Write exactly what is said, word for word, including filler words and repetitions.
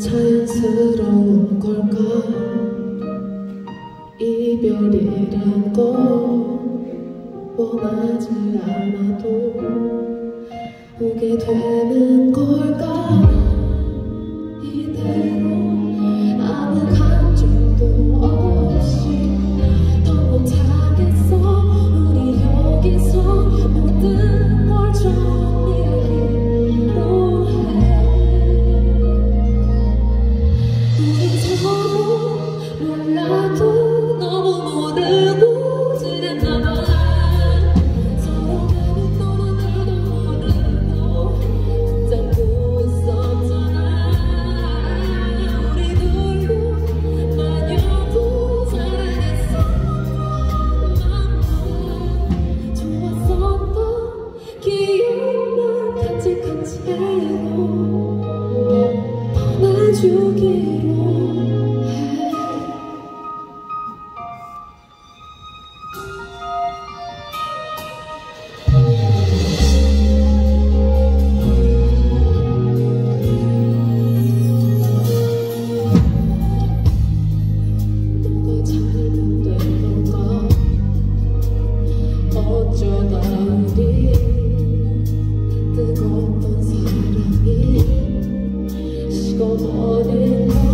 자연스러운 걸까? 이별이란 거 원하지 않아도 오게 되는 걸까? 이대로 아무 감정도 없이 더 못하겠어. 우리 여기서 모든 걸 정리하기로 해. 우리 서로 몰라도 너무 모르고 지냈나봐. 서로 가는 너무들도 모르고 붙잡고 있었잖아. 우리 둘로 마녀도 사랑했었던 좋았었던 기억만 간직한 채로 떠나주기로 어쩌다 우리 뜨거웠던 사랑이 식어버린 걸